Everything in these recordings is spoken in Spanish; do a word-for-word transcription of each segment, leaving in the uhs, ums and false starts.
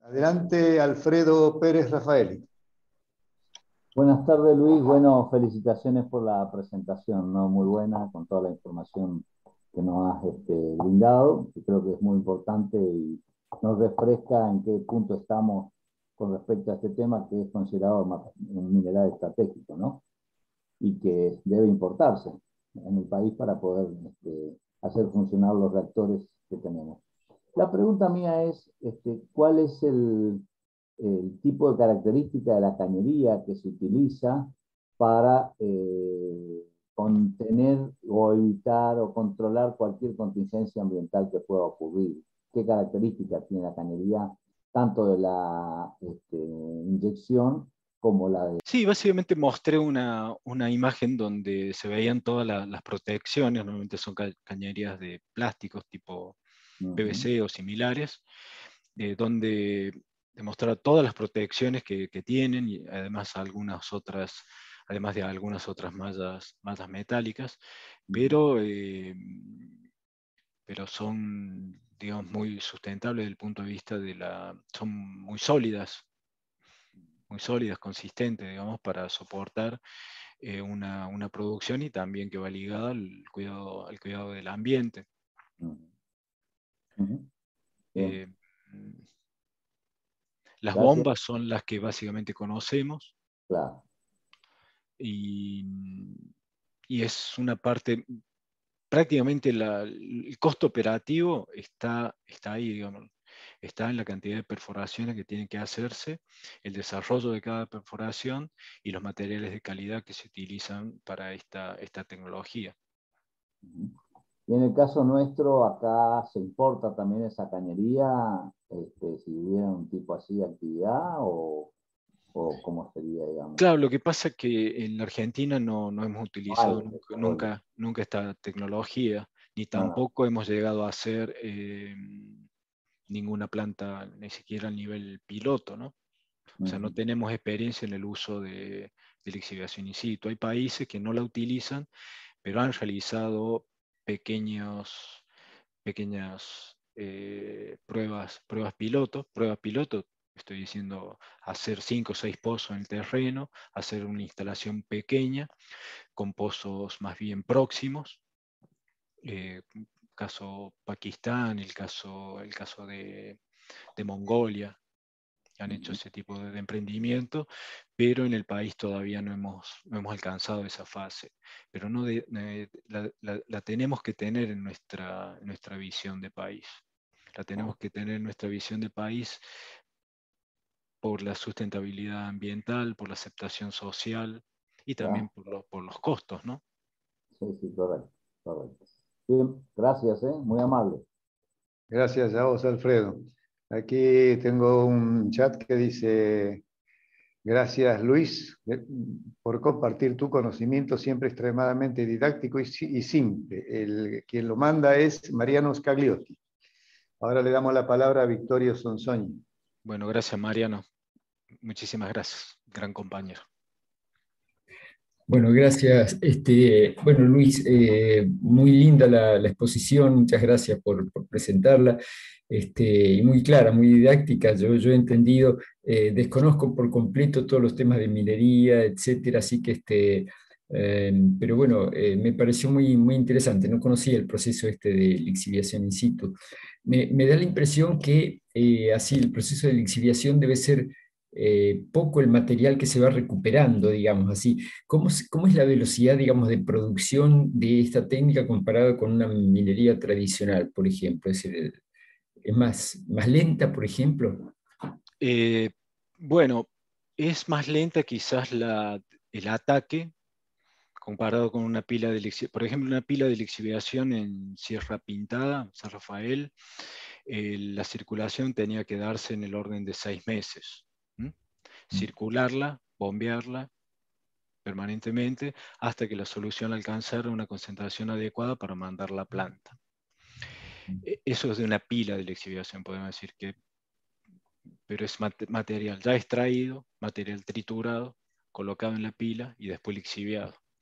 Adelante, Alfredo Pérez Rafaeli. Buenas tardes, Luis. Bueno, felicitaciones por la presentación, ¿no? Muy buena, con toda la información que nos has este, brindado, que creo que es muy importante y nos refresca en qué punto estamos con respecto a este tema que es considerado un mineral estratégico, ¿no? Y que debe importarse en el país para poder este, hacer funcionar los reactores que tenemos. La pregunta mía es, este, ¿cuál es el, el tipo de característica de la cañería que se utiliza para eh, contener o evitar o controlar cualquier contingencia ambiental que pueda ocurrir? ¿Qué características tiene la cañería, tanto de la este, inyección como la de... Sí, básicamente mostré una, una imagen donde se veían todas la- las protecciones, normalmente son ca- cañerías de plásticos tipo P V C Uh-huh. o similares, eh, donde demostraba todas las protecciones que, que tienen y además algunas otras, además de algunas otras mallas, mallas metálicas, Uh-huh. pero, eh, pero son, digamos, muy sustentables desde el punto de vista de la, son muy sólidas, muy sólidas, consistentes, digamos, para soportar eh, una, una producción y también que va ligada al cuidado, al cuidado del ambiente. Uh-huh. Bien, Eh, las gracias. bombas son las que básicamente conocemos Claro. y, y es una parte, prácticamente la- el costo operativo está, está ahí, digamos, está en la cantidad de perforaciones que tienen que hacerse, el desarrollo de cada perforación y los materiales de calidad que se utilizan para esta, esta tecnología. Uh-huh. Y en el caso nuestro, acá se importa también esa cañería, este, si hubiera un tipo así de actividad o, o cómo sería, digamos. Claro, lo que pasa es que en la Argentina no, no hemos No hay utilizado nunca, desarrollo. nunca, nunca esta tecnología, ni Ah, tampoco hemos llegado a hacer eh, ninguna planta, ni siquiera a nivel piloto, ¿no? O sea, no uh-huh. tenemos experiencia en el uso de, de la exhibición in situ. Hay países que no la utilizan, pero han realizado pequeños, pequeñas eh, pruebas, pruebas piloto, pruebas piloto, estoy diciendo hacer cinco o seis pozos en el terreno, hacer una instalación pequeña, con pozos más bien próximos, eh, caso Pakistán, el caso, el caso de, de Mongolia, han hecho Uh-huh. ese tipo de, de emprendimiento, pero en el país todavía no hemos, no hemos alcanzado esa fase. Pero no de, de, la, la, la, tenemos que tener en nuestra, en nuestra visión de país. La tenemos que tener en nuestra visión de país por la sustentabilidad ambiental, por la aceptación social y también Claro. por, lo, por los costos, ¿no? Sí, sí, correcto, correcto. Bien, gracias, ¿eh? Muy amable. Gracias a vos, Alfredo. Aquí tengo un chat que dice, gracias Luis eh, por compartir tu conocimiento siempre extremadamente didáctico y, si- y simple. El, quien lo manda es Mariano Scagliotti. Ahora le damos la palabra a Victorio Sonsoñi. Bueno, gracias Mariano. Muchísimas gracias, gran compañero. Bueno, gracias. Este, bueno, Luis, eh, muy linda la, la exposición, muchas gracias por, por presentarla, este, y muy clara, muy didáctica. Yo, yo he entendido, eh, desconozco por completo todos los temas de minería, etcétera, así que, este, eh, pero bueno, eh, me pareció muy, muy interesante. No conocía el proceso este de lixiviación in situ. Me, me da la impresión que eh, así el proceso de lixiviación debe ser eh, poco el material que se va recuperando, digamos así. ¿Cómo, es- cómo es la velocidad, digamos, de producción de esta técnica comparada con una minería tradicional, por ejemplo? Es decir, ¿es más, más lenta, por ejemplo? Eh, bueno, es más lenta quizás la, el ataque comparado con una pila de lixiviación. Por ejemplo, una pila de lixiviación en Sierra Pintada, San Rafael, eh, la circulación tenía que darse en el orden de seis meses. ¿m? Circularla, bombearla permanentemente hasta que la solución alcanzara una concentración adecuada para mandar la planta. E- Eso es de una pila de lixiviación, podemos decir que, pero es mat- material ya extraído, material triturado, colocado en la pila y después lixiviado.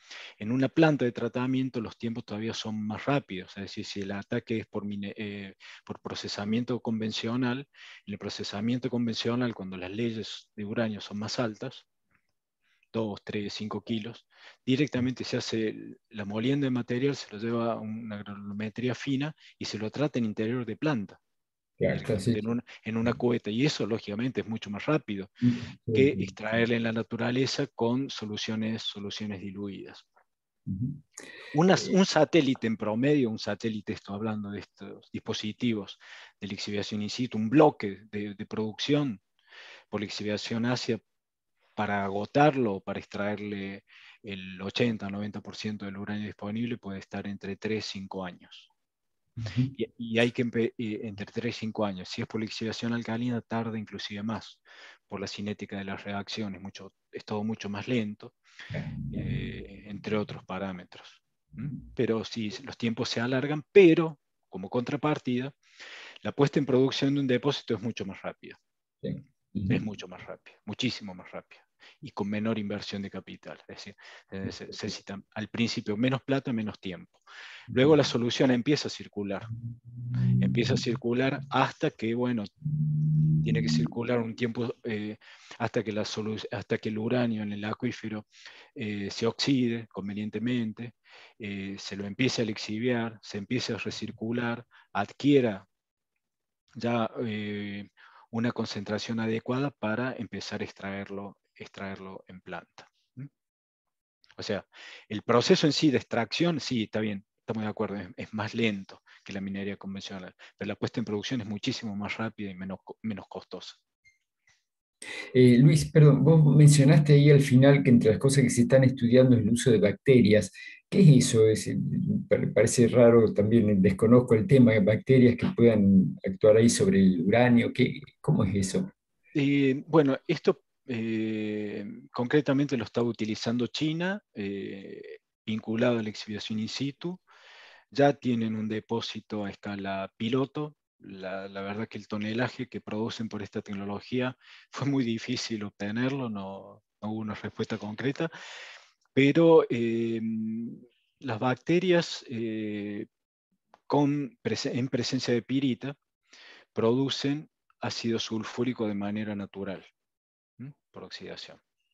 En una planta de tratamiento los tiempos todavía son más rápidos, es decir, si el ataque es por, eh, por procesamiento convencional, en el procesamiento convencional, cuando las leyes de uranio son más altas, dos, tres, cinco kilos, directamente se hace la molienda de material, se lo lleva a una granulometría fina y se lo trata en interior de planta, Claro, directamente entonces, en una, en una cubeta, y eso lógicamente es mucho más rápido que sí, extraerla en la naturaleza con soluciones, soluciones diluidas. ujú. Una- Eh, un satélite en promedio, un satélite, estoy hablando de estos dispositivos de lixiviación in situ, un bloque de, de producción por lixiviación ácida para agotarlo, para extraerle el ochenta a noventa por ciento del uranio disponible, puede estar entre tres y cinco años. ujú. Y, y hay que, empe- eh, entre tres y cinco años. Si es por lixiviación alcalina, tarda inclusive más, por la cinética de las reacciones, mucho, es todo mucho más lento, eh, entre otros parámetros. ¿Mm? Pero sí, los tiempos se alargan, pero como contrapartida, la puesta en producción de un depósito es mucho más rápida. Sí. Es Ujú. mucho más rápida, muchísimo más rápida. Y con menor inversión de capital. Es decir, eh, se, se necesita al principio menos plata, menos tiempo. Luego la solución empieza a circular. Empieza a circular hasta que, bueno, tiene que circular un tiempo eh, hasta, que la hasta que el uranio en el acuífero eh, se oxide convenientemente, eh, se lo empiece a lixiviar, se empiece a recircular, adquiera ya eh, una concentración adecuada para empezar a extraerlo, extraerlo en planta. ¿Mm? O sea, el proceso en sí de extracción, sí, está bien, estamos de acuerdo, es, es más lento que la minería convencional, pero la puesta en producción es muchísimo más rápida y menos, menos costosa. Eh, Luis, perdón, vos mencionaste ahí al final que entre las cosas que se están estudiando es el uso de bacterias. ¿Qué es eso? Es, eh, pa- parece raro, también desconozco el tema de bacterias que puedan actuar ahí sobre el uranio. ¿Qué, cómo es eso? Eh, bueno, esto eh, concretamente lo está utilizando China, eh, vinculado a la exhibición in situ. Ya tienen un depósito a escala piloto. La, la verdad que el tonelaje que producen por esta tecnología fue muy difícil obtenerlo, no, no hubo una respuesta concreta, pero eh, las bacterias eh, con, en presencia de pirita producen ácido sulfúrico de manera natural, ¿m? Por oxidación.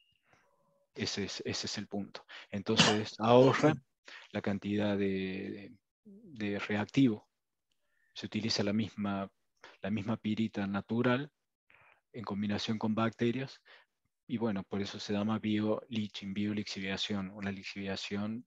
Ese es, ese es el punto. Entonces ahorra la cantidad de, de, de reactivo. Se utiliza la misma, la misma pirita natural en combinación con bacterias y bueno, por eso se llama bio-leaching, biolixiviación, una lixiviación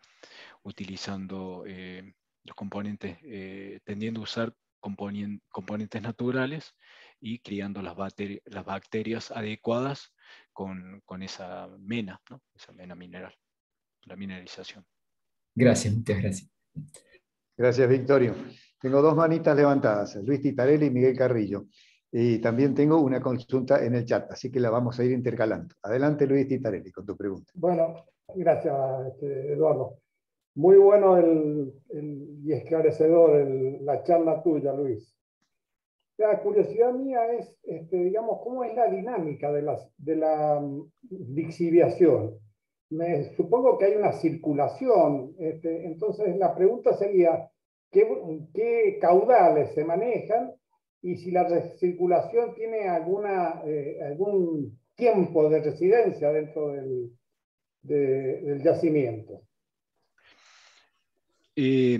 utilizando eh, los componentes, eh, tendiendo a usar componien, componentes naturales y criando las, bacteri las bacterias adecuadas con, con esa mena, ¿no? Esa mena mineral, la mineralización. Gracias, muchas gracias. Gracias, Victorio. Tengo dos manitas levantadas, Luis Titarelli y Miguel Carrillo. Y también tengo una consulta en el chat, así que la vamos a ir intercalando. Adelante, Luis Titarelli, con tu pregunta. Bueno, gracias, este, Eduardo. Muy bueno el, el, y esclarecedor el, la charla tuya, Luis. La curiosidad mía es, este, digamos, cómo es la dinámica de, las, de la um, lixiviación. Me, supongo que hay una circulación, este, entonces la pregunta sería, ¿qué, qué caudales se manejan? Y si la circulación tiene alguna, eh, algún tiempo de residencia dentro del, de, del yacimiento. Eh,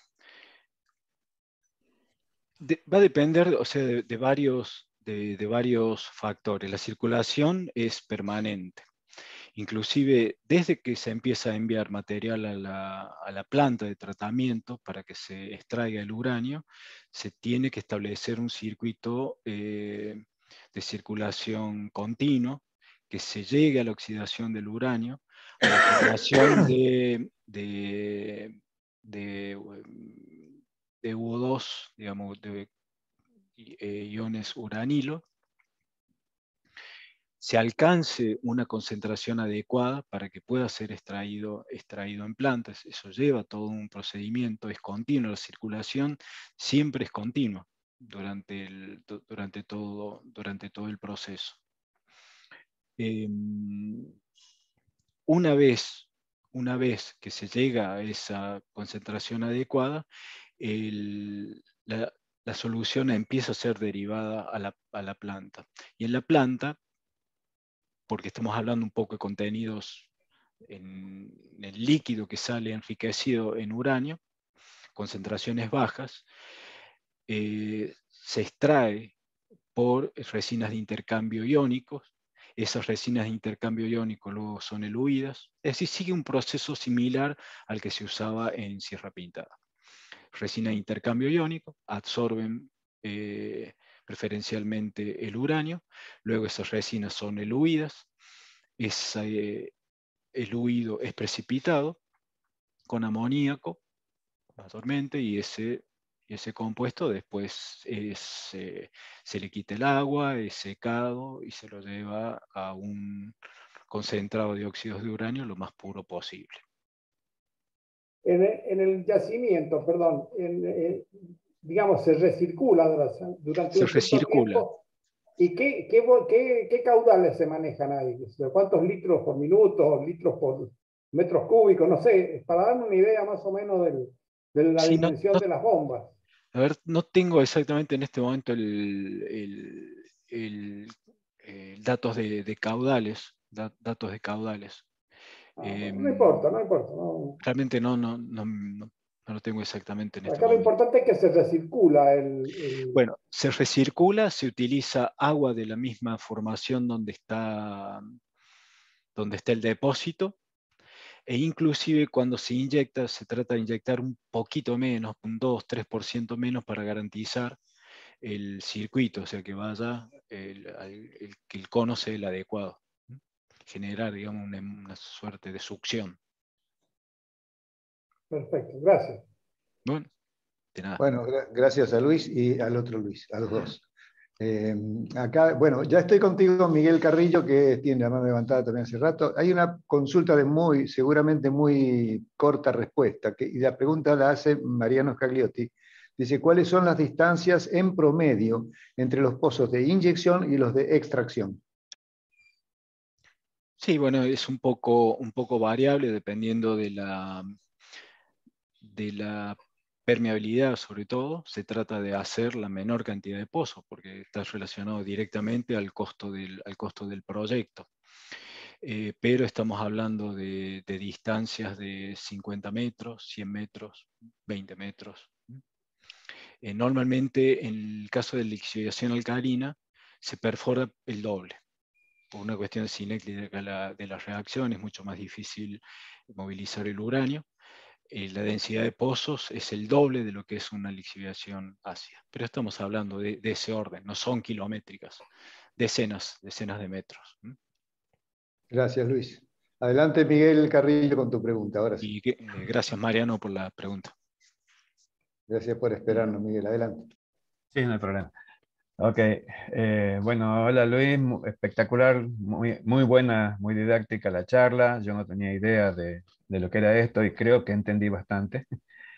de, va a depender, o sea, de, de varios, de, de varios factores. La circulación es permanente. Inclusive desde que se empieza a enviar material a la, a la planta de tratamiento para que se extraiga el uranio, se tiene que establecer un circuito eh, de circulación continuo, que se llegue a la oxidación del uranio, a la formación de, de, de, de U O dos, digamos, de eh, iones uranilo, se alcance una concentración adecuada para que pueda ser extraído, extraído en plantas. Eso lleva todo un procedimiento, es continuo, la circulación siempre es continua durante, el, durante, todo, durante todo el proceso. Eh, una vez, una vez que se llega a esa concentración adecuada, el, la, la solución empieza a ser derivada a la, a la planta. Y en la planta, porque estamos hablando un poco de contenidos en, en el líquido que sale enriquecido en uranio, concentraciones bajas, eh, se extrae por resinas de intercambio iónicos. Esas resinas de intercambio iónico luego son eluidas. Es decir, sigue un proceso similar al que se usaba en Sierra Pintada. Resina de intercambio iónico, absorben eh, preferencialmente el uranio, luego esas resinas son eluidas, ese eluido es precipitado con amoníaco, mayormente, y ese, ese compuesto después es, eh, se le quita el agua, es secado y se lo lleva a un concentrado de óxidos de uranio lo más puro posible. En el, en el yacimiento, perdón, en, eh, digamos, se recircula durante Se un cierto recircula. tiempo. ¿Y qué, qué, qué, qué caudales se manejan ahí? ¿Cuántos litros por minuto, litros por metros cúbicos? No sé, para darme una idea más o menos del, de la Sí, no, dimensión no, de las bombas. a ver, no tengo exactamente en este momento el, el, el, el datos de, de caudales, da, datos de caudales. Ah, Eh, no importa, no importa. No. Realmente no, no, no, no, no lo tengo exactamente en este Acá lo momento. importante es que se recircula el... el... Bueno, se recircula, se utiliza agua de la misma formación donde está, donde está el depósito, e inclusive cuando se inyecta, se trata de inyectar un poquito menos, un dos tres por ciento menos para garantizar el circuito, o sea, que vaya, el, el, que el cono sea el adecuado. Generar, digamos, una, una suerte de succión. Perfecto, gracias. Bueno, de nada. Bueno, gra gracias a Luis y al otro Luis, a los dos. Eh, acá, bueno, ya estoy contigo, Miguel Carrillo, que tiene la mano levantada también hace rato. Hay una consulta de muy, seguramente muy corta respuesta, que, y la pregunta la hace Mariano Scagliotti. Dice, ¿cuáles son las distancias en promedio entre los pozos de inyección y los de extracción? Sí, bueno, es un poco, un poco variable dependiendo de la, de la permeabilidad, sobre todo. Se trata de hacer la menor cantidad de pozos, porque está relacionado directamente al costo del, al costo del proyecto. Eh, pero estamos hablando de, de distancias de cincuenta metros, cien metros, veinte metros. Eh, normalmente, en el caso de la lixiviación alcalina, se perfora el doble. Por una cuestión de cinética de la, de la reacción, es mucho más difícil movilizar el uranio. Eh, la densidad de pozos es el doble de lo que es una lixiviación ácida. Pero estamos hablando de, de ese orden, no son kilométricas, decenas, decenas de metros. ¿Mm? Gracias, Luis. Adelante, Miguel Carrillo, con tu pregunta. Ahora sí. Y eh, gracias, Mariano, por la pregunta. Gracias por esperarnos, Miguel. Adelante. Sí, no hay problema. Ok, eh, bueno, hola Luis, espectacular, muy, muy buena, muy didáctica la charla. Yo no tenía idea de, de lo que era esto y creo que entendí bastante.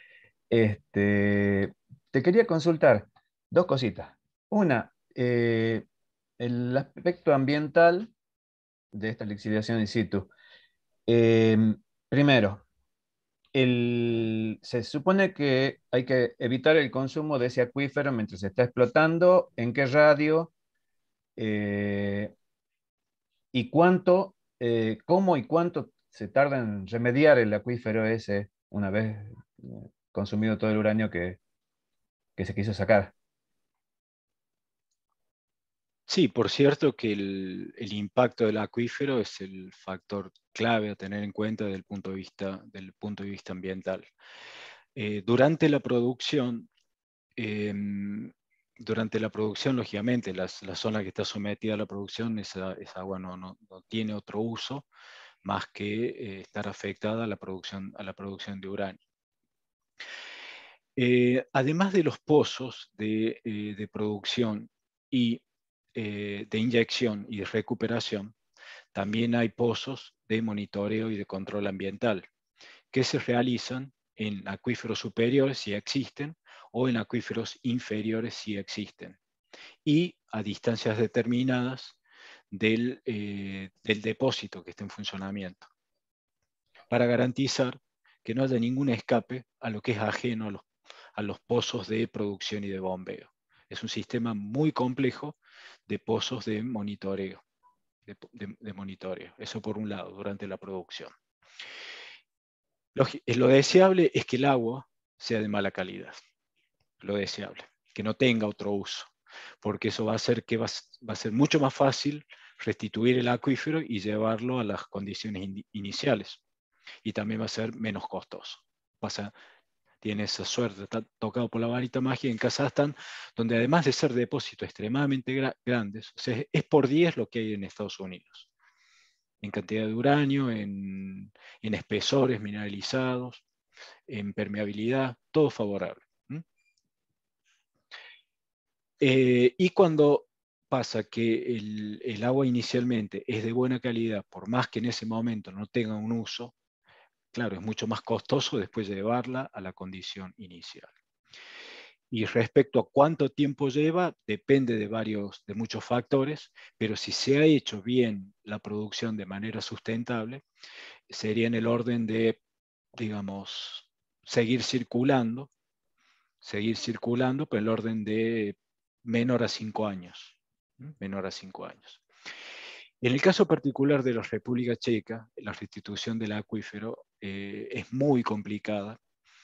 Este, te quería consultar dos cositas. Una, eh, el aspecto ambiental de esta lixiviación in situ. Eh, primero, el, se supone que hay que evitar el consumo de ese acuífero mientras se está explotando. ¿En qué radio? Eh, ¿Y cuánto, eh, cómo y cuánto se tarda en remediar el acuífero ese una vez eh, consumido todo el uranio que, que se quiso sacar? Sí, por cierto que el, el impacto del acuífero es el factor clave a tener en cuenta desde el punto de vista, del punto de vista ambiental. Eh, durante la producción, eh, durante la producción, lógicamente, las, la zona que está sometida a la producción, esa, esa agua no, no, no tiene otro uso más que eh, estar afectada a la producción, a la producción de uranio. Eh, además de los pozos de, eh, de producción y eh, de inyección y de recuperación, también hay pozos de monitoreo y de control ambiental que se realizan en acuíferos superiores si existen o en acuíferos inferiores si existen y a distancias determinadas del, eh, del depósito que esté en funcionamiento. para garantizar que no haya ningún escape a lo que es ajeno a los, a los pozos de producción y de bombeo. Es un sistema muy complejo de pozos de monitoreo, de, de, de monitoreo. Eso por un lado, durante la producción. Lo, lo deseable es que el agua sea de mala calidad. Lo deseable, que no tenga otro uso, porque eso va a hacer que va, va a ser mucho más fácil restituir el acuífero y llevarlo a las condiciones in, iniciales. Y también va a ser menos costoso. Pasa, tiene esa suerte, está tocado por la varita mágica en Kazajstán, donde además de ser depósitos extremadamente gra grandes, o sea, es por diez lo que hay en Estados Unidos, en cantidad de uranio, en, en espesores mineralizados, en permeabilidad, todo favorable. ¿Mm? Eh, y cuando pasa que el, el agua inicialmente es de buena calidad, por más que en ese momento no tenga un uso, claro, es mucho más costoso después llevarla a la condición inicial. Y respecto a cuánto tiempo lleva, depende de, varios, de muchos factores, pero si se ha hecho bien la producción de manera sustentable, sería en el orden de, digamos, seguir circulando, seguir circulando, pero en el orden de menor a cinco años. Menor a cinco años. En el caso particular de la República Checa, la restitución del acuífero eh, es muy complicada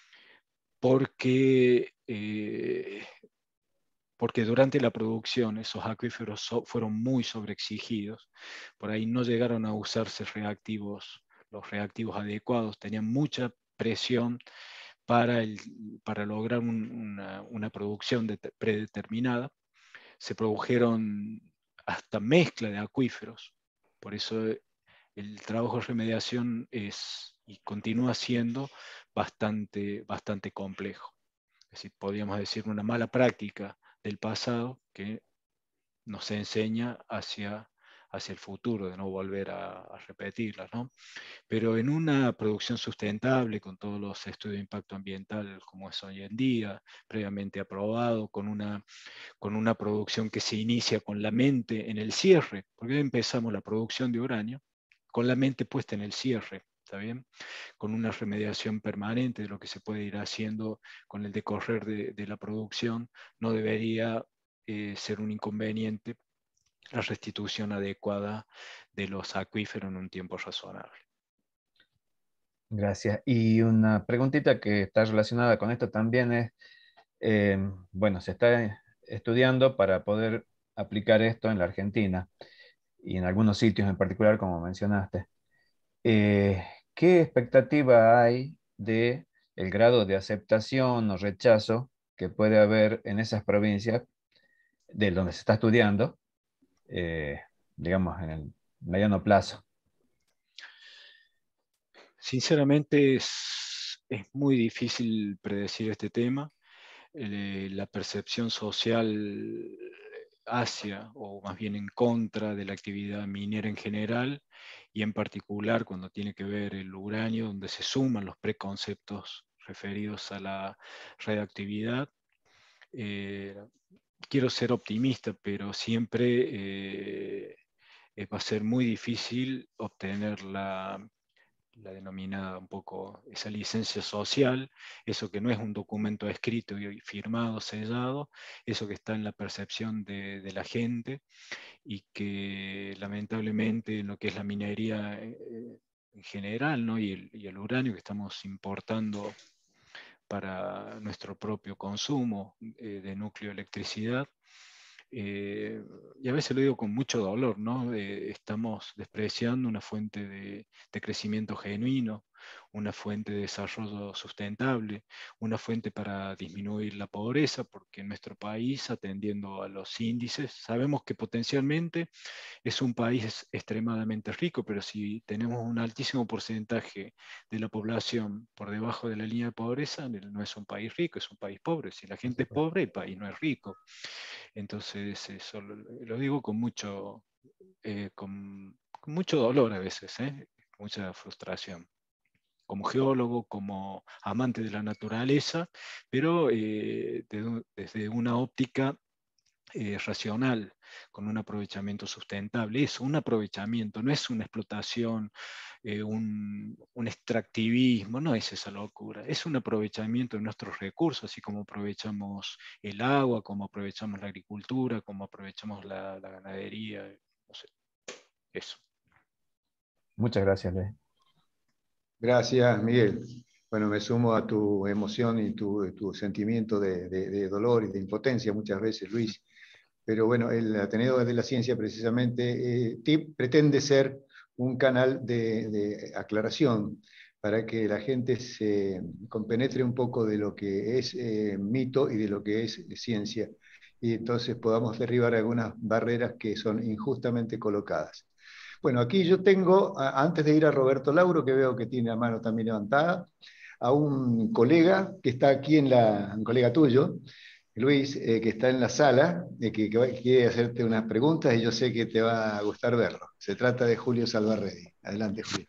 porque, eh, porque durante la producción esos acuíferos so, fueron muy sobreexigidos, por ahí no llegaron a usarse reactivos, los reactivos adecuados, tenían mucha presión para, el, para lograr un, una, una producción de, predeterminada, se produjeron hasta mezcla de acuíferos, por eso el trabajo de remediación es y continúa siendo bastante, bastante complejo. Es decir, podríamos decir una mala práctica del pasado que nos enseña hacia, hacia el futuro, de no volver a, a repetirlas, ¿no? Pero en una producción sustentable, con todos los estudios de impacto ambiental como es hoy en día, previamente aprobado, con una, con una producción que se inicia con la mente en el cierre, porque empezamos la producción de uranio con la mente puesta en el cierre, ¿está bien? Con una remediación permanente de lo que se puede ir haciendo con el decorrer de, de la producción, no debería eh, ser un inconveniente la restitución adecuada de los acuíferos en un tiempo razonable. Gracias. Y una preguntita que está relacionada con esto también es, eh, bueno, se está estudiando para poder aplicar esto en la Argentina y en algunos sitios en particular, como mencionaste. Eh, ¿qué expectativa hay de el grado de aceptación o rechazo que puede haber en esas provincias de donde se está estudiando, eh, digamos, en el mediano plazo? Sinceramente es, es muy difícil predecir este tema. Eh, la percepción social hacia, o más bien en contra de la actividad minera en general, y en particular cuando tiene que ver el uranio, donde se suman los preconceptos referidos a la radioactividad. Eh, quiero ser optimista, pero siempre eh, va a ser muy difícil obtener la, la denominada un poco esa licencia social, eso que no es un documento escrito y firmado, sellado, eso que está en la percepción de, de la gente y que lamentablemente en lo que es la minería eh, en general, ¿no? y, el, y el uranio que estamos importando para nuestro propio consumo eh, de núcleo de electricidad, eh, y a veces lo digo con mucho dolor, ¿no? Eh, estamos despreciando una fuente de, de crecimiento genuino, una fuente de desarrollo sustentable, una fuente para disminuir la pobreza, porque en nuestro país, atendiendo a los índices, sabemos que potencialmente es un país extremadamente rico, pero si tenemos un altísimo porcentaje de la población por debajo de la línea de pobreza, no es un país rico, es un país pobre. Si la gente es pobre, el país no es rico. Entonces, eso lo, lo digo con mucho, eh, con, con, mucho dolor a veces, ¿eh? Mucha frustración. Como geólogo, como amante de la naturaleza, pero eh, de, desde una óptica eh, racional, con un aprovechamiento sustentable. Es un aprovechamiento, no es una explotación, eh, un, un extractivismo, no es esa locura. Es un aprovechamiento de nuestros recursos, así como aprovechamos el agua, como aprovechamos la agricultura, como aprovechamos la, la ganadería, no sé, eso. Muchas gracias, Luis. Gracias, Miguel. Bueno, me sumo a tu emoción y tu, tu sentimiento de, de, de dolor y de impotencia muchas veces, Luis. Pero bueno, el Ateneo de la Ciencia precisamente eh, T I P pretende ser un canal de, de aclaración para que la gente se compenetre un poco de lo que es eh, mito y de lo que es ciencia, y entonces podamos derribar algunas barreras que son injustamente colocadas. Bueno, aquí yo tengo, antes de ir a Roberto Lauro, que veo que tiene la mano también levantada, a un colega que está aquí en la, un colega tuyo, Luis, eh, que está en la sala, eh, que, que quiere hacerte unas preguntas y yo sé que te va a gustar verlo. Se trata de Julio Salvarredi. Adelante, Julio.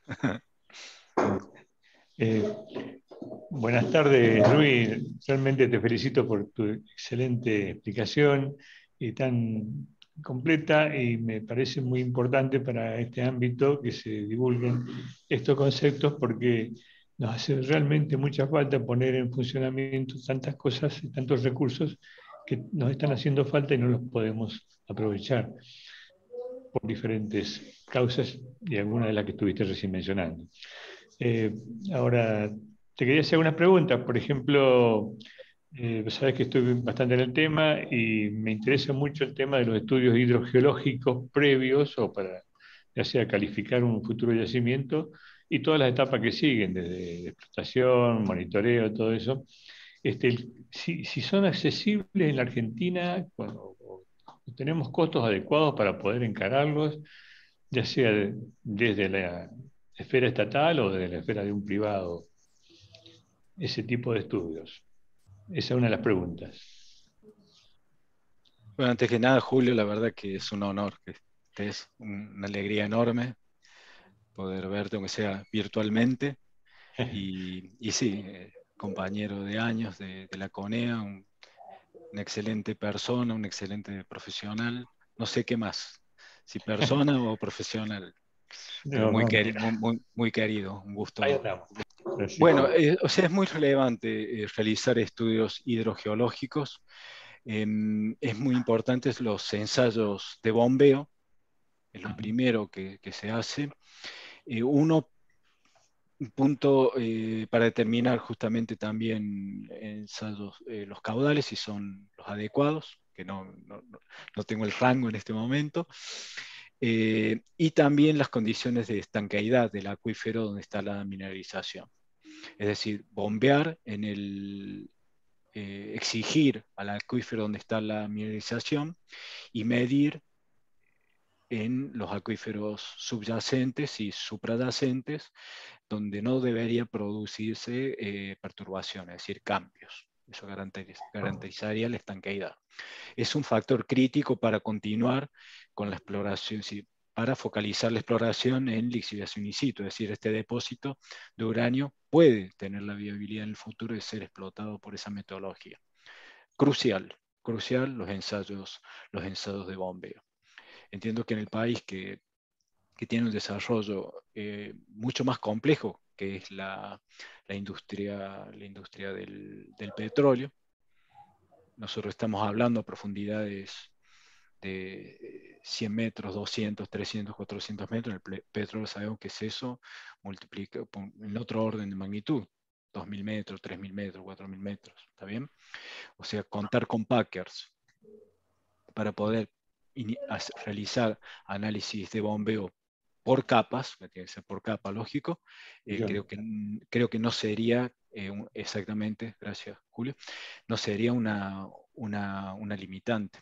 Eh, buenas tardes, Luis. Realmente te felicito por tu excelente explicación y tan completa, y me parece muy importante para este ámbito que se divulguen estos conceptos, porque nos hace realmente mucha falta poner en funcionamiento tantas cosas y tantos recursos que nos están haciendo falta y no los podemos aprovechar por diferentes causas y algunas de las que estuviste recién mencionando. Eh, ahora, te quería hacer unas preguntas. Por ejemplo, eh, sabes que estoy bastante en el tema y me interesa mucho el tema de los estudios hidrogeológicos previos, o para ya sea calificar un futuro yacimiento, y todas las etapas que siguen, desde explotación, monitoreo, todo eso. Este, si, si son accesibles en la Argentina, bueno, tenemos costos adecuados para poder encararlos, ya sea de, desde la esfera estatal o desde la esfera de un privado, ese tipo de estudios. Esa es una de las preguntas. Bueno, antes que nada, Julio, la verdad que es un honor, que estés, una alegría enorme poder verte, aunque sea virtualmente. Y, y sí, eh, compañero de años de, de la CONEA, un, una excelente persona, un excelente profesional. No sé qué más, si persona o profesional, pero No, muy, no, queri muy, muy, muy querido, un ahí gusto. andamos. Así Bueno, que, eh, o sea, es muy relevante eh, realizar estudios hidrogeológicos. Em, es muy importante los ensayos de bombeo, es lo primero que, que se hace. Eh, uno, un punto eh, para determinar justamente también ensayos, eh, los caudales, si son los adecuados, que no, no, no tengo el rango en este momento. Eh, y también las condiciones de estanqueidad del acuífero donde está la mineralización. Es decir, bombear en el, eh, exigir al acuífero donde está la mineralización y medir en los acuíferos subyacentes y suprayacentes, donde no debería producirse eh, perturbaciones, es decir, cambios. Eso garantiz garantizaría la estanqueidad. Es un factor crítico para continuar con la exploración, sí, para focalizar la exploración en lixiviación in situ, es decir, este depósito de uranio puede tener la viabilidad en el futuro de ser explotado por esa metodología. Crucial, crucial los ensayos, los ensayos de bombeo. Entiendo que en el país que, que tiene un desarrollo eh, mucho más complejo, que es la, la industria, la industria del, del petróleo, nosotros estamos hablando a profundidades de cien metros, doscientos, trescientos, cuatrocientos metros. El petróleo sabemos que es eso, multiplica en otro orden de magnitud, dos mil metros, tres mil metros, cuatro mil metros, ¿está bien? O sea, contar con packers para poder realizar análisis de bombeo por capas, que tiene que ser por capa, lógico, eh, creo, que, creo que no sería eh, un, exactamente, gracias Julio, no sería una, una, una limitante.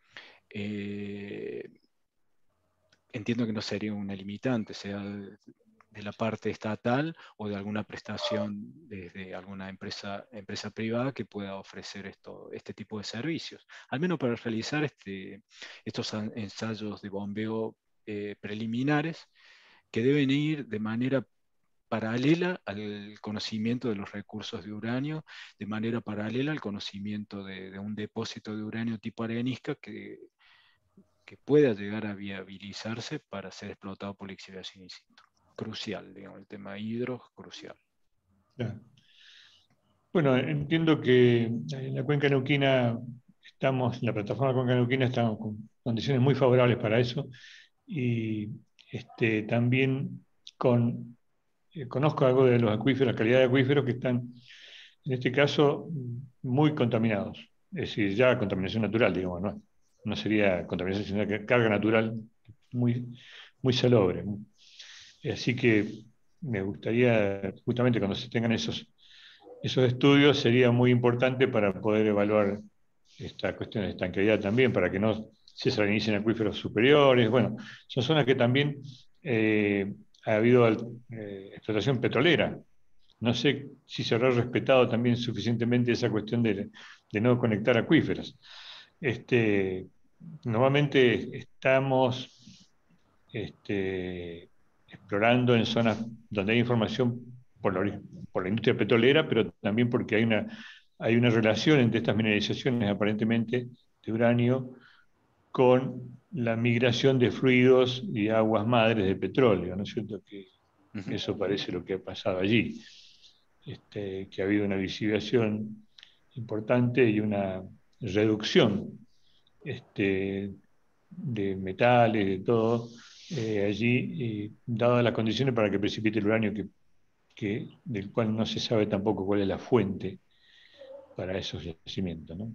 Eh, entiendo que no sería una limitante, sea de, de la parte estatal o de alguna prestación desde alguna empresa, empresa privada que pueda ofrecer esto, este tipo de servicios, al menos para realizar este, estos ensayos de bombeo eh, preliminares, que deben ir de manera paralela al conocimiento de los recursos de uranio, de manera paralela al conocimiento de, de un depósito de uranio tipo arenisca que, que pueda llegar a viabilizarse para ser explotado por lixiviación in situ. Crucial, digamos, el tema hidro, crucial. Claro. Bueno, entiendo que en la cuenca neuquina estamos, en la plataforma cuenca neuquina estamos con condiciones muy favorables para eso, y este, también con, eh, conozco algo de los acuíferos, la calidad de acuíferos que están, en este caso, muy contaminados. Es decir, ya contaminación natural, digamos, ¿no? No sería contaminación, sino que carga natural muy, muy salobre. Así que me gustaría, justamente cuando se tengan esos, esos estudios, sería muy importante para poder evaluar esta cuestión de estanqueidad también, para que no se salinicen acuíferos superiores. Bueno, son zonas que también eh, ha habido eh, explotación petrolera. No sé si se habrá respetado también suficientemente esa cuestión de, de no conectar acuíferos. Este, normalmente estamos este, explorando en zonas donde hay información por la, por la industria petrolera, pero también porque hay una, hay una relación entre estas mineralizaciones aparentemente de uranio con la migración de fluidos y aguas madres de petróleo, ¿no es cierto? Que Uh-huh. eso parece lo que ha pasado allí, este, que ha habido una visibilización importante y una reducción este, de metales, de todo, eh, allí, y dadas las condiciones para que precipite el uranio, que, que, del cual no se sabe tampoco cuál es la fuente para esos yacimientos, ¿no?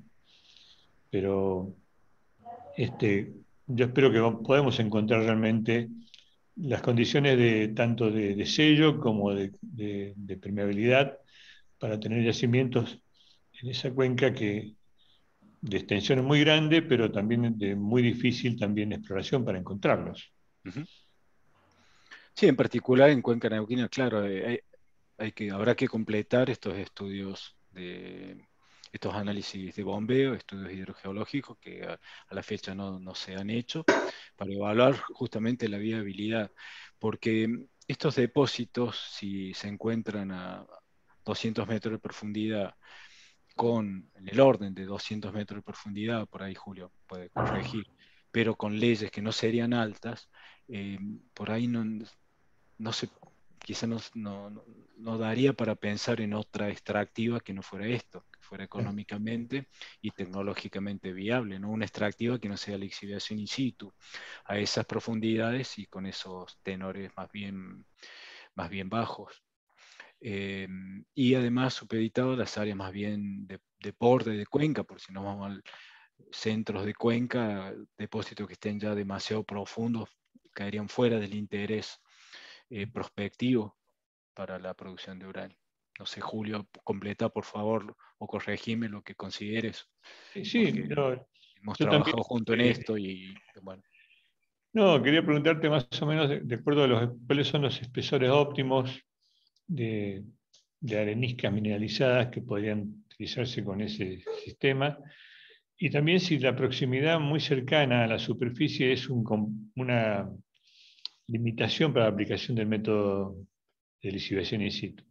Pero este, yo espero que podamos encontrar realmente las condiciones de tanto de, de sello como de, de, de permeabilidad para tener yacimientos en esa cuenca que de extensión muy grande, pero también de muy difícil también exploración para encontrarlos. Uh-huh. Sí, en particular en Cuenca Neuquina, claro, eh, hay, hay que, habrá que completar estos estudios de estos análisis de bombeo, estudios hidrogeológicos que a, a la fecha no, no se han hecho, para evaluar justamente la viabilidad, porque estos depósitos, si se encuentran a doscientos metros de profundidad, con en el orden de doscientos metros de profundidad, por ahí Julio puede corregir, pero con leyes que no serían altas, eh, por ahí no, no se, quizá no, no, no daría para pensar en otra extractiva que no fuera esto, que fuera económicamente y tecnológicamente viable, ¿no? Una extractiva que no sea la lixiviación in situ a esas profundidades y con esos tenores más bien, más bien bajos. Eh, y además supeditado a las áreas más bien de, de borde de cuenca, por si nos vamos al centros de cuenca, depósitos que estén ya demasiado profundos, caerían fuera del interés eh, prospectivo para la producción de uranio. No sé, Julio, completa por favor o corregime lo que consideres, Sí, porque no, hemos yo también. trabajado juntos en Eh, esto y bueno. no, quería preguntarte más o menos de, de acuerdo a los cuáles son los espesores óptimos de, de areniscas mineralizadas que podrían utilizarse con ese sistema, y también si la proximidad muy cercana a la superficie es un, una limitación para la aplicación del método de lixiviación in situ.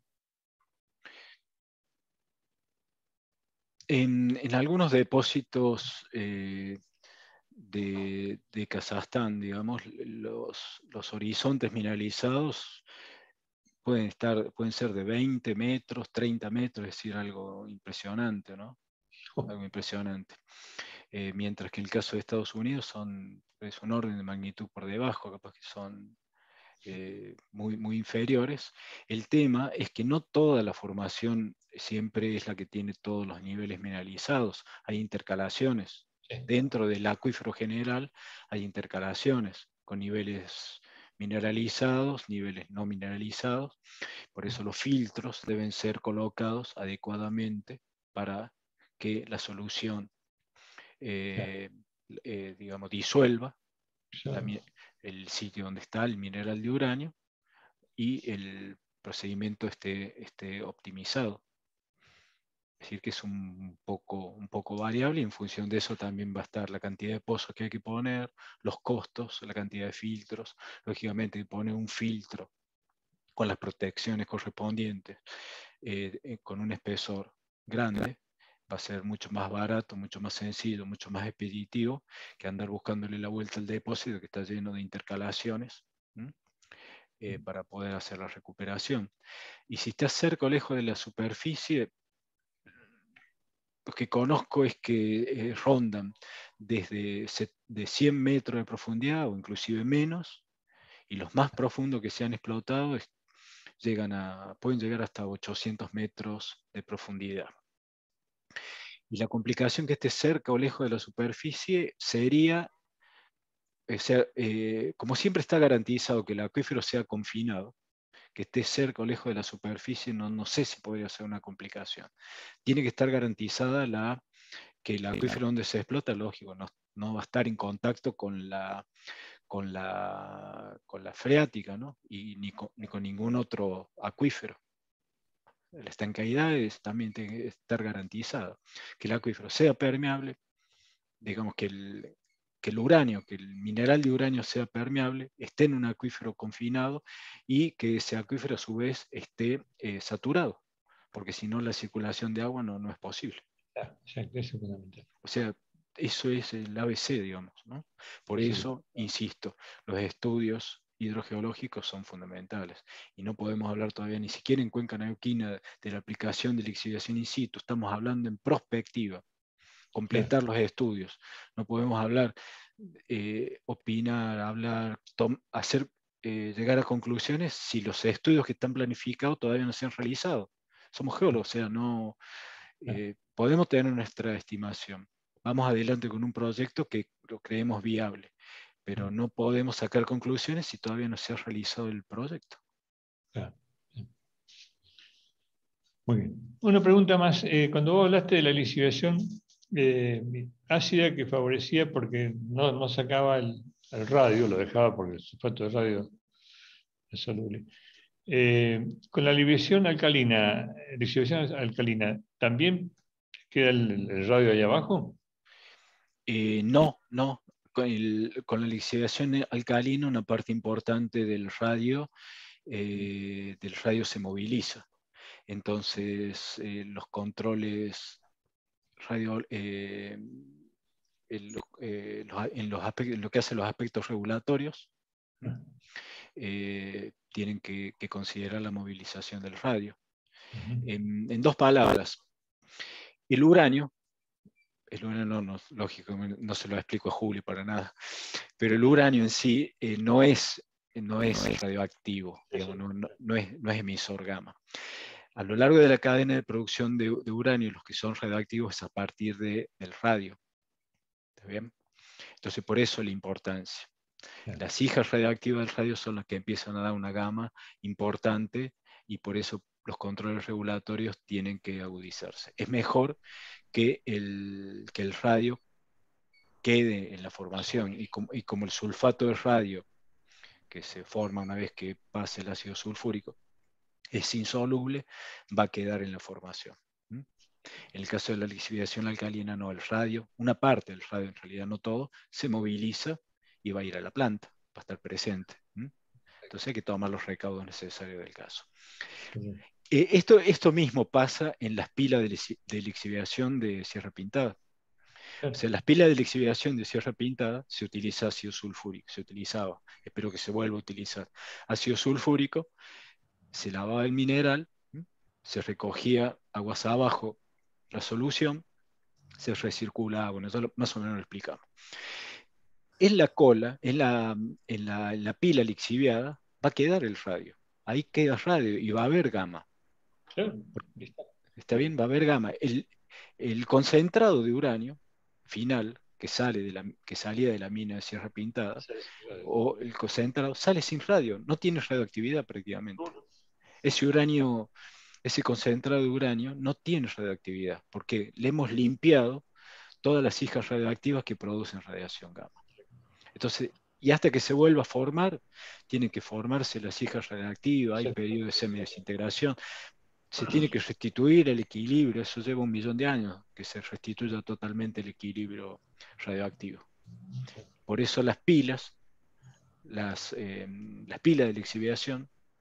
En, en algunos depósitos eh, de, de Kazajstán, digamos, los, los horizontes mineralizados pueden, estar, pueden ser de veinte metros, treinta metros, es decir, algo impresionante, ¿no? Algo impresionante. Eh, mientras que en el caso de Estados Unidos son, es un orden de magnitud por debajo, capaz que son eh, muy, muy inferiores. El tema es que no toda la formación siempre es la que tiene todos los niveles mineralizados. Hay intercalaciones. Dentro del acuífero general hay intercalaciones con niveles mineralizados, niveles no mineralizados. Por eso los filtros deben ser colocados adecuadamente para que la solución, eh, eh, digamos, disuelva la, el sitio donde está el mineral de uranio y el procedimiento esté, esté optimizado. Es decir, que es un poco, un poco variable y en función de eso también va a estar la cantidad de pozos que hay que poner, los costos, la cantidad de filtros. Lógicamente, poner un filtro con las protecciones correspondientes, eh, eh, con un espesor grande, va a ser mucho más barato, mucho más sencillo, mucho más expeditivo que andar buscándole la vuelta al depósito que está lleno de intercalaciones, ¿m? Eh, para poder hacer la recuperación. Y si está cerca o lejos de la superficie, lo que conozco es que eh, rondan desde de cien metros de profundidad o inclusive menos, y los más profundos que se han explotado es, llegan a, pueden llegar hasta ochocientos metros de profundidad. Y la complicación que esté cerca o lejos de la superficie sería, o sea, eh, como siempre está garantizado que el acuífero sea confinado, que esté cerca o lejos de la superficie, no, no sé si podría ser una complicación. Tiene que estar garantizada la, que el acuífero donde se explota, lógico, no, no va a estar en contacto con la, con la, con la freática, ¿no? Y ni con, ni con ningún otro acuífero. La estanqueidad es, también tiene que estar garantizada. Que el acuífero sea permeable, digamos que el, que el uranio, que el mineral de uranio sea permeable, esté en un acuífero confinado y que ese acuífero a su vez esté eh, saturado, porque si no la circulación de agua no, no es posible. Claro, exacto, eso es fundamental. O sea, eso es el A B C, digamos, ¿no? Por Sí. eso, insisto, los estudios hidrogeológicos son fundamentales. Y no podemos hablar todavía ni siquiera en Cuenca Neuquina de la aplicación de la lixiviación in situ. Estamos hablando en prospectiva, completar Claro. los estudios. No podemos hablar, eh, opinar, hablar, hacer, eh, llegar a conclusiones si los estudios que están planificados todavía no se han realizado. Somos geólogos, o sea, no... Eh, podemos tener nuestra estimación. Vamos adelante con un proyecto que lo creemos viable, pero no podemos sacar conclusiones si todavía no se ha realizado el proyecto. Claro. Muy bien. Una pregunta más. Eh, cuando vos hablaste de la lisivación eh, ácida que favorecía porque no, no sacaba el, el radio, lo dejaba porque el sulfato de radio es soluble. Eh, con la lixiviación alcalina, lixiviación alcalina, ¿también queda el, el radio ahí abajo? Eh, no, no. Con, el, con la lixiviación alcalina, una parte importante del radio, eh, del radio se moviliza. Entonces, eh, los controles radio, eh, en, lo, eh, los, en, los aspectos, en lo que hace los aspectos regulatorios, eh, tienen que, que considerar la movilización del radio. Uh-huh. en, en dos palabras, el uranio, el uranio no, no, lógico, no se lo explico a Julio para nada, pero el uranio en sí eh, no es, no es radioactivo, digamos, no, no, no, es, no es emisor gamma. A lo largo de la cadena de producción de, de uranio, los que son radioactivos es a partir de, del radio. ¿Está bien? Entonces, por eso la importancia. Las hijas radioactivas del radio son las que empiezan a dar una gama importante y por eso los controles regulatorios tienen que agudizarse. Es mejor que el, que el radio quede en la formación y como, y como el sulfato de radio que se forma una vez que pase el ácido sulfúrico es insoluble, va a quedar en la formación. ¿Mm? En el caso de la lixiviación alcalina, no, el radio, una parte del radio, en realidad no todo, se moviliza y va a ir a la planta, va a estar presente. ¿Mm? Entonces hay que tomar los recaudos necesarios del caso. Sí. Eh, esto, esto mismo pasa en las pilas de, de lixiviación de Sierra Pintada. O sea, las pilas de lixiviación de Sierra Pintada se utiliza ácido sulfúrico, se utilizaba, espero que se vuelva a utilizar ácido sulfúrico, se lavaba el mineral, ¿sí? Se recogía aguas abajo la solución, se recirculaba, bueno, eso lo, más o menos lo explicamos. En la cola, en la, en la, en la pila lixiviada, va a quedar el radio, ahí queda radio y va a haber gamma. Sí. ¿Está bien? Va a haber gamma. El, el concentrado de uranio final, que, sale de la, que salía de la mina de Sierra Pintada, sí, o el concentrado, sale sin radio, no tiene radioactividad prácticamente. Ese uranio, ese concentrado de uranio no tiene radioactividad, porque le hemos limpiado todas las hijas radioactivas que producen radiación gamma. Entonces, y hasta que se vuelva a formar, tienen que formarse las hijas radioactivas, hay periodo de semidesintegración, se tiene que restituir el equilibrio, eso lleva un millón de años, que se restituya totalmente el equilibrio radioactivo. Por eso las pilas, las, eh, las pilas de lixiviación,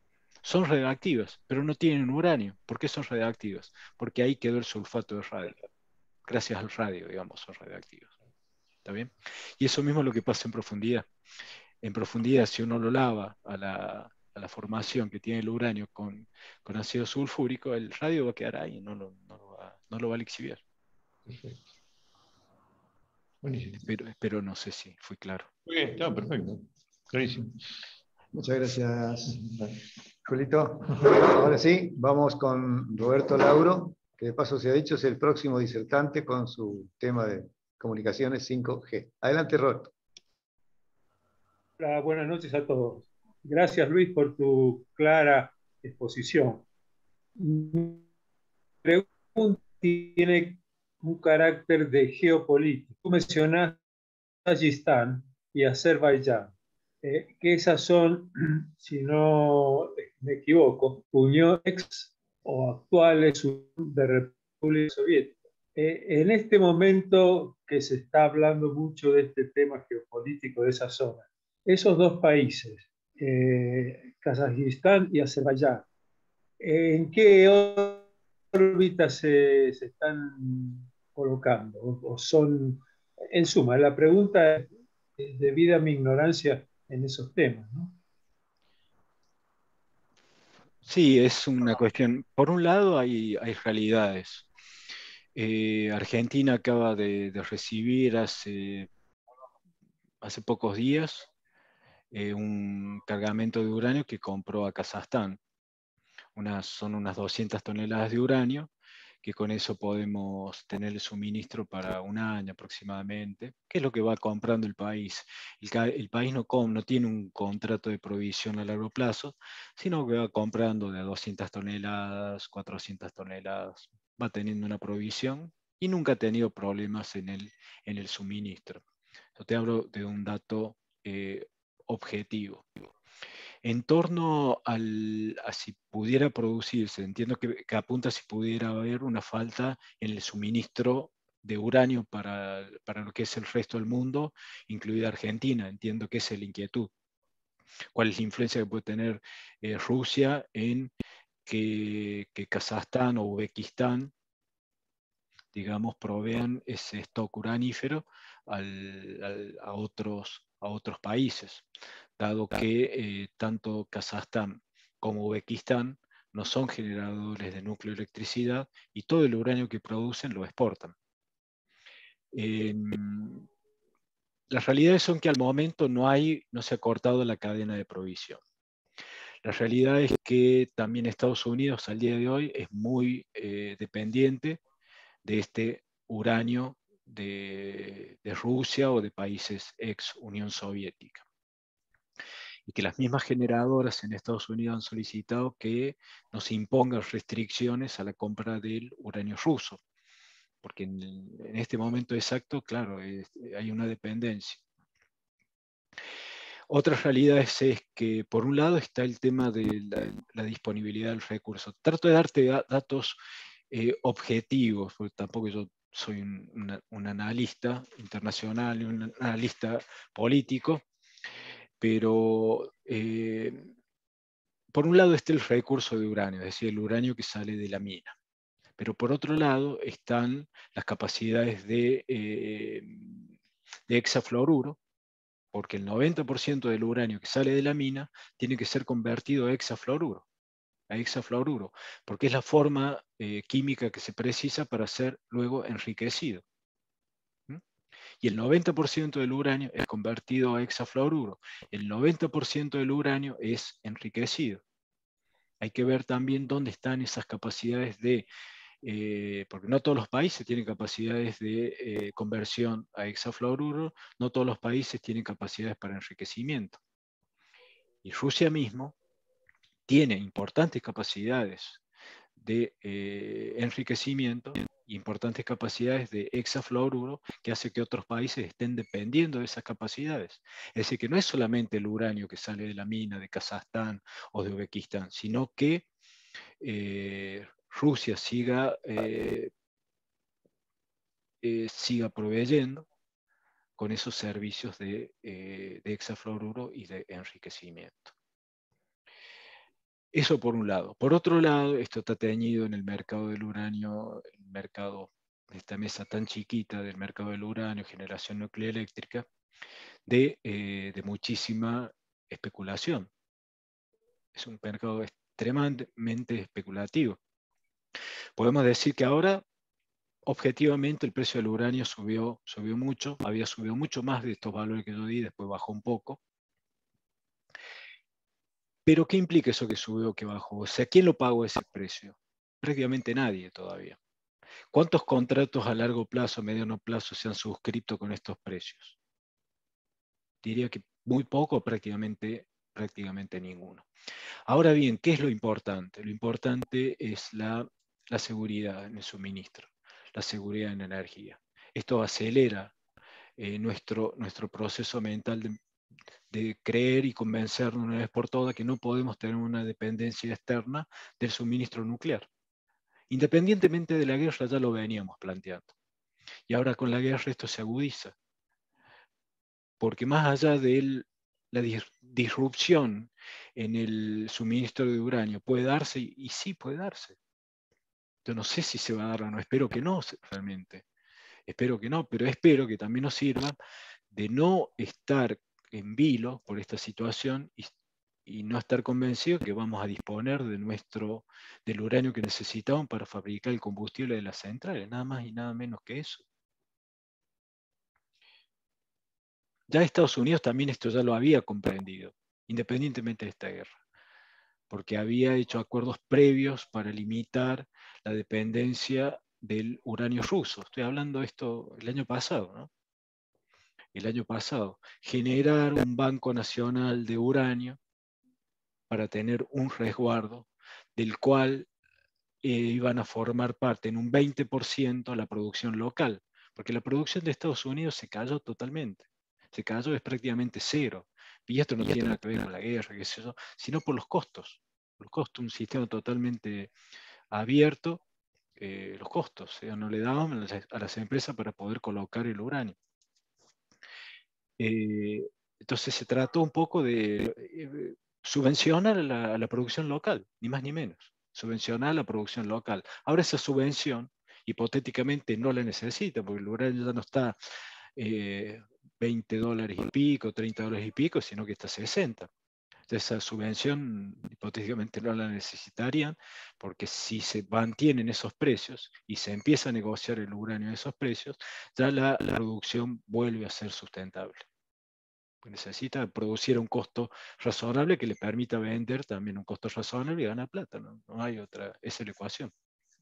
Son radioactivas, pero no tienen uranio. ¿Por qué son radioactivas? Porque ahí quedó el sulfato de radio. Gracias al radio, digamos, son radioactivas. ¿Está bien? Y eso mismo es lo que pasa en profundidad. En profundidad, si uno lo lava a la, a la formación que tiene el uranio con, con ácido sulfúrico, el radio va a quedar ahí, no lo, no lo, va, no lo va a lixiviar. Perfecto. Buenísimo. Pero, pero no sé si fui claro. Muy bien, está perfecto. Clarísimo. Muchas gracias, Julito. Ahora sí, vamos con Roberto Lauro, que de paso se ha dicho es el próximo disertante con su tema de comunicaciones cinco G. Adelante, Roberto. Hola, buenas noches a todos. Gracias, Luis, por tu clara exposición. Mi pregunta tiene un carácter de geopolítico. Tú mencionaste Tayikistán y Azerbaiyán, eh, que esas son, si no me equivoco, unión ex o actuales de República Soviética. Eh, en este momento que se está hablando mucho de este tema geopolítico de esa zona, esos dos países, eh, Kazajistán y Azerbaiyán, ¿en qué órbita se, se están colocando? O, o son, en suma, la pregunta es debido a mi ignorancia en esos temas, ¿no? Sí, es una cuestión. Por un lado, hay, hay realidades. Eh, Argentina acaba de, de recibir hace, hace pocos días eh, un cargamento de uranio que compró a Kazajstán. Unas, son unas doscientas toneladas de uranio, que con eso podemos tener el suministro para un año aproximadamente, que es lo que va comprando el país. El, el país no, com, no tiene un contrato de provisión a largo plazo, sino que va comprando de doscientas toneladas, cuatrocientas toneladas, va teniendo una provisión y nunca ha tenido problemas en el, en el suministro. Yo te hablo de un dato eh, objetivo. En torno al, a si pudiera producirse, entiendo que, que apunta a si pudiera haber una falta en el suministro de uranio para, para lo que es el resto del mundo, incluida Argentina. Entiendo que esa es la inquietud. ¿Cuál es la influencia que puede tener eh, Rusia en que, que Kazajstán o Uzbekistán, digamos, provean ese stock uranífero al, al, a, otros, a otros países, dado que eh, tanto Kazajstán como Uzbekistán no son generadores de núcleo de electricidad y todo el uranio que producen lo exportan. Eh, las realidades son que al momento no, hay, no se ha cortado la cadena de provisión. La realidad es que también Estados Unidos al día de hoy es muy eh, dependiente de este uranio de, de Rusia o de países ex Unión Soviética. Y que las mismas generadoras en Estados Unidos han solicitado que no se impongan restricciones a la compra del uranio ruso, porque en, en este momento exacto, claro, es, hay una dependencia. Otra realidad es, es que, por un lado, está el tema de la, la disponibilidad del recurso. Trato de darte da, datos eh, objetivos, porque tampoco yo soy un, una, un analista internacional, un analista político, pero eh, por un lado está el recurso de uranio, es decir, el uranio que sale de la mina. Pero por otro lado están las capacidades de, eh, de hexafluoruro, porque el noventa por ciento del uranio que sale de la mina tiene que ser convertido a hexafluoruro, a hexafluoruro, porque es la forma eh, química que se precisa para ser luego enriquecido. ¿Mm? Y el noventa por ciento del uranio es convertido a hexafluoruro. El noventa por ciento del uranio es enriquecido. Hay que ver también dónde están esas capacidades de, eh, porque no todos los países tienen capacidades de eh, conversión a hexafluoruro, no todos los países tienen capacidades para enriquecimiento. Y Rusia mismo tiene importantes capacidades de eh, enriquecimiento, importantes capacidades de hexafluoruro, que hace que otros países estén dependiendo de esas capacidades. Es decir, que no es solamente el uranio que sale de la mina de Kazajstán o de Uzbekistán, sino que eh, Rusia siga, eh, eh, siga proveyendo con esos servicios de, eh, de hexafluoruro y de enriquecimiento. Eso por un lado. Por otro lado, esto está teñido en el mercado del uranio, el mercado de esta mesa tan chiquita del mercado del uranio, generación nuclear eléctrica, de, eh, de muchísima especulación. Es un mercado extremadamente especulativo. Podemos decir que ahora, objetivamente, el precio del uranio subió, subió mucho, había subido mucho más de estos valores que yo di, después bajó un poco. Pero ¿qué implica eso que subió o que bajó? O sea, ¿quién lo pagó ese precio? Prácticamente nadie todavía. ¿Cuántos contratos a largo plazo, mediano plazo se han suscrito con estos precios? Diría que muy poco, prácticamente, prácticamente ninguno. Ahora bien, ¿qué es lo importante? Lo importante es la, la seguridad en el suministro, la seguridad en la energía. Esto acelera eh, nuestro, nuestro proceso mental de, de creer y convencernos una vez por todas que no podemos tener una dependencia externa del suministro nuclear. Independientemente de la guerra, ya lo veníamos planteando. Y ahora con la guerra esto se agudiza. Porque más allá de la disrupción en el suministro de uranio, puede darse, y sí puede darse. Yo no sé si se va a dar o no, espero que no realmente. Espero que no, pero espero que también nos sirva de no estar en vilo por esta situación y, y no estar convencidos que vamos a disponer de nuestro, del uranio que necesitamos para fabricar el combustible de las centrales, nada más y nada menos que eso. Ya Estados Unidos también esto ya lo había comprendido, independientemente de esta guerra, porque había hecho acuerdos previos para limitar la dependencia del uranio ruso. Estoy hablando de esto el año pasado, ¿no? El año pasado. Generar un banco nacional de uranio para tener un resguardo del cual eh, iban a formar parte en un veinte por ciento la producción local, porque la producción de Estados Unidos se cayó totalmente. Se cayó, es prácticamente cero. Y esto no tiene nada que ver con la guerra, qué sé yo, sino por los costos. Los costos, un sistema totalmente abierto, eh, los costos, o sea, no le daban a las, a las empresas para poder colocar el uranio. Eh, entonces se trató un poco de eh, subvencionar a la, a la producción local, ni más ni menos. Subvencionar la producción local. Ahora esa subvención, hipotéticamente, no la necesita, porque el uranio ya no está eh, veinte dólares y pico, treinta dólares y pico, sino que está a sesenta. Entonces, esa subvención hipotéticamente no la necesitarían, porque si se mantienen esos precios y se empieza a negociar el uranio a esos precios, ya la, la producción vuelve a ser sustentable. Necesita producir a un costo razonable que le permita vender también un costo razonable y ganar plata. No, no hay otra, esa es la ecuación.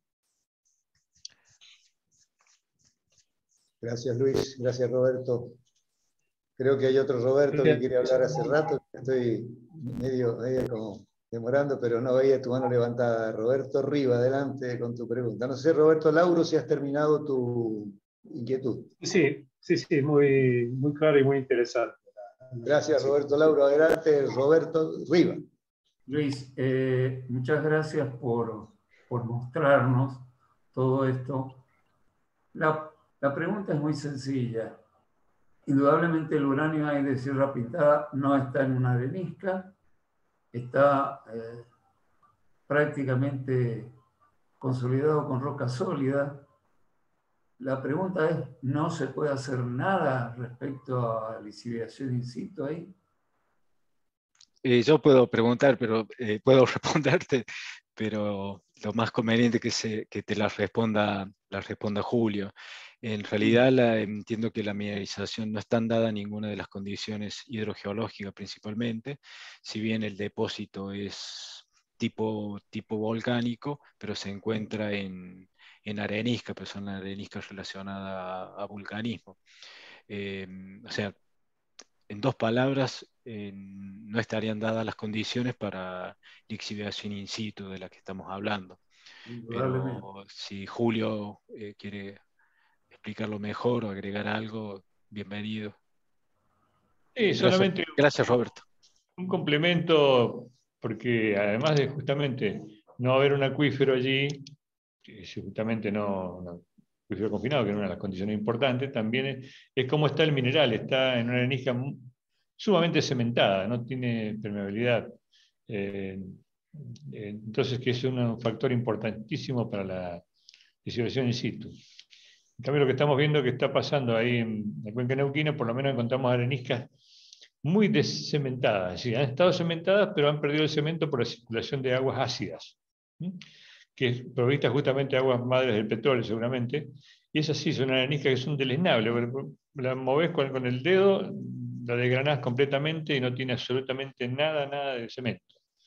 Gracias, Luis. Gracias, Roberto. Creo que hay otro Roberto que quiere hablar hace rato. Estoy medio, medio como demorando, pero no veía tu mano levantada. Roberto Riva, adelante con tu pregunta. No sé, Roberto Lauro, si has terminado tu inquietud. Sí, sí, sí, muy, muy claro y muy interesante. Gracias, Roberto Lauro. Adelante, Roberto Riva. Luis, eh, muchas gracias por, por mostrarnos todo esto. La, la pregunta es muy sencilla. Indudablemente el uranio ahí de Sierra Pintada no está en una arenisca, está eh, prácticamente consolidado con roca sólida. La pregunta es, ¿no se puede hacer nada respecto a liciviación in situ ahí? Eh, yo puedo preguntar, pero eh, puedo responderte, pero lo más conveniente que, se, que te la responda, la responda Julio. En realidad la, entiendo que la mineralización no está dada en ninguna de las condiciones hidrogeológicas principalmente, si bien el depósito es tipo, tipo volcánico, pero se encuentra en, en arenisca, pero son areniscas relacionadas a, a vulcanismo. Eh, o sea, en dos palabras, eh, no estarían dadas las condiciones para la exhibición in situ de la que estamos hablando. Pero si Julio eh, quiere explicarlo mejor o agregar algo, bienvenido. Sí, Gracias, solamente gracias, Roberto. Un complemento, porque además de justamente no haber un acuífero allí, que justamente no, un acuífero confinado, que es una de las condiciones importantes, también es, es cómo está el mineral, está en una arenisca sumamente cementada, no tiene permeabilidad. Eh, Entonces, que es un factor importantísimo para la lixiviación in situ. En cambio, lo que estamos viendo que está pasando ahí en la cuenca neuquina, por lo menos encontramos areniscas muy descementadas, es decir, han estado cementadas, pero han perdido el cemento por la circulación de aguas ácidas, ¿sí? Que es provista justamente de aguas madres del petróleo, seguramente, y esas sí son areniscas que son deleznables, la movés con, con el dedo, la desgranás completamente y no tiene absolutamente nada, nada de cemento.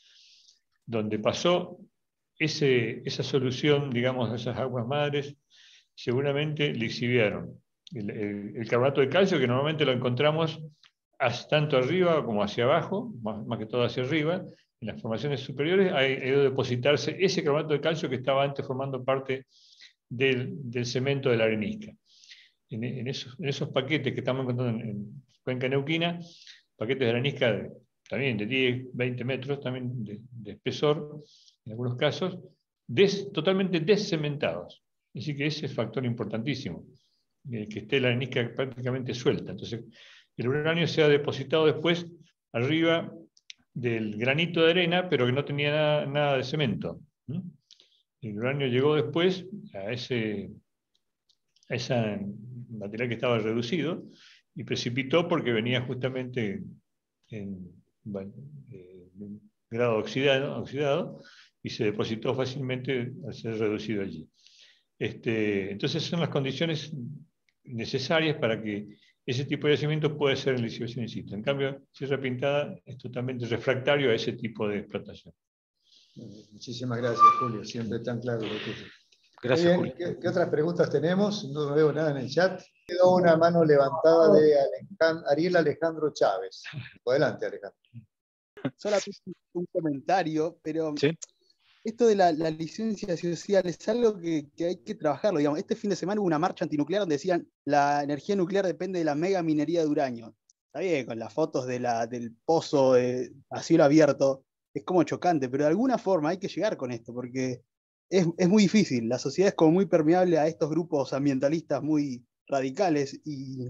Donde pasó ese, esa solución, digamos, de esas aguas madres, seguramente lixiviaron. El, el, el carbonato de calcio, que normalmente lo encontramos tanto arriba como hacia abajo, más, más que todo hacia arriba, en las formaciones superiores, ha ido a depositarse ese carbonato de calcio que estaba antes formando parte del, del cemento de la arenisca. En, en, esos, en esos paquetes que estamos encontrando en, en cuenca neuquina, paquetes de arenisca de, también de diez, veinte metros también de, de espesor, en algunos casos, des, totalmente descementados. Así que ese es factor importantísimo, eh, que esté la arenisca prácticamente suelta. Entonces, el uranio se ha depositado después arriba del granito de arena, pero que no tenía nada, nada de cemento. ¿Mm? El uranio llegó después a ese, a ese material que estaba reducido y precipitó porque venía justamente en, bueno, eh, en grado oxidado, oxidado y se depositó fácilmente al ser reducido allí. Este, entonces son las condiciones necesarias para que ese tipo de yacimiento puede ser en lixiviación in situ. En cambio, Sierra Pintada es totalmente refractario a ese tipo de explotación. Muchísimas gracias, Julio. Siempre tan claro lo tuyo. Gracias, Muy bien. Julio. ¿Qué, ¿Qué otras preguntas tenemos? No veo nada en el chat. Quedó una mano levantada de Alejandro, Ariel Alejandro Chávez. Adelante, Alejandro. Solamente un comentario, pero ¿Sí? esto de la, la licencia social es algo que, que hay que trabajarlo. Digamos, este fin de semana hubo una marcha antinuclear donde decían la energía nuclear depende de la mega minería de uranio. Está bien, con las fotos de la, del pozo de, a cielo abierto, es como chocante, pero de alguna forma hay que llegar con esto, porque es, es muy difícil. La sociedad es como muy permeable a estos grupos ambientalistas muy radicales y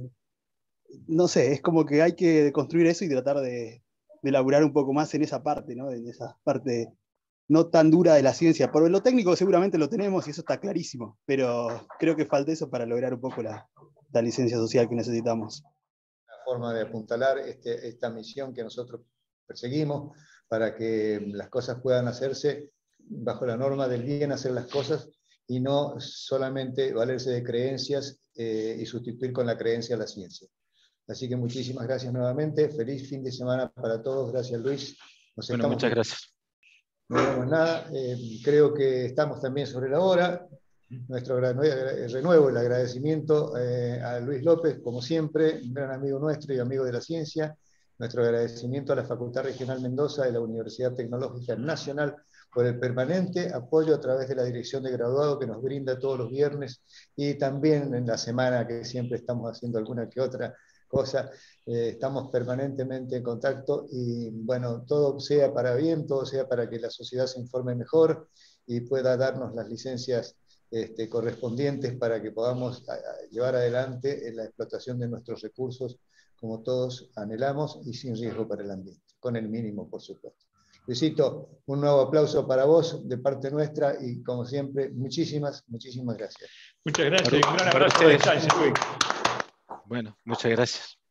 no sé, es como que hay que construir eso y tratar de, de elaborar un poco más en esa parte, ¿no? En esa parte no tan dura de la ciencia. Por lo técnico seguramente lo tenemos y eso está clarísimo, pero creo que falta eso para lograr un poco la, la licencia social que necesitamos. Una forma de apuntalar este, esta misión que nosotros perseguimos para que las cosas puedan hacerse bajo la norma del bien hacer las cosas y no solamente valerse de creencias eh, y sustituir con la creencia la ciencia. Así que muchísimas gracias nuevamente. Feliz fin de semana para todos. Gracias, Luis. Nos bueno, muchas viendo. gracias. No vemos nada. Eh, creo que estamos también sobre la hora. Nuestro renuevo el agradecimiento eh, a Luis López, como siempre, un gran amigo nuestro y amigo de la ciencia. Nuestro agradecimiento a la Facultad Regional Mendoza de la Universidad Tecnológica Nacional por el permanente apoyo a través de la Dirección de Graduado que nos brinda todos los viernes y también en la semana que siempre estamos haciendo alguna que otra cosa. Eh, estamos permanentemente en contacto y bueno, todo sea para bien, todo sea para que la sociedad se informe mejor y pueda darnos las licencias este, correspondientes para que podamos a, a llevar adelante la explotación de nuestros recursos como todos anhelamos y sin riesgo para el ambiente, con el mínimo, por supuesto. Luisito, un nuevo aplauso para vos de parte nuestra y como siempre, muchísimas, muchísimas gracias. Muchas gracias y un gran abrazo a la distancia, Luis. Bueno, muchas gracias.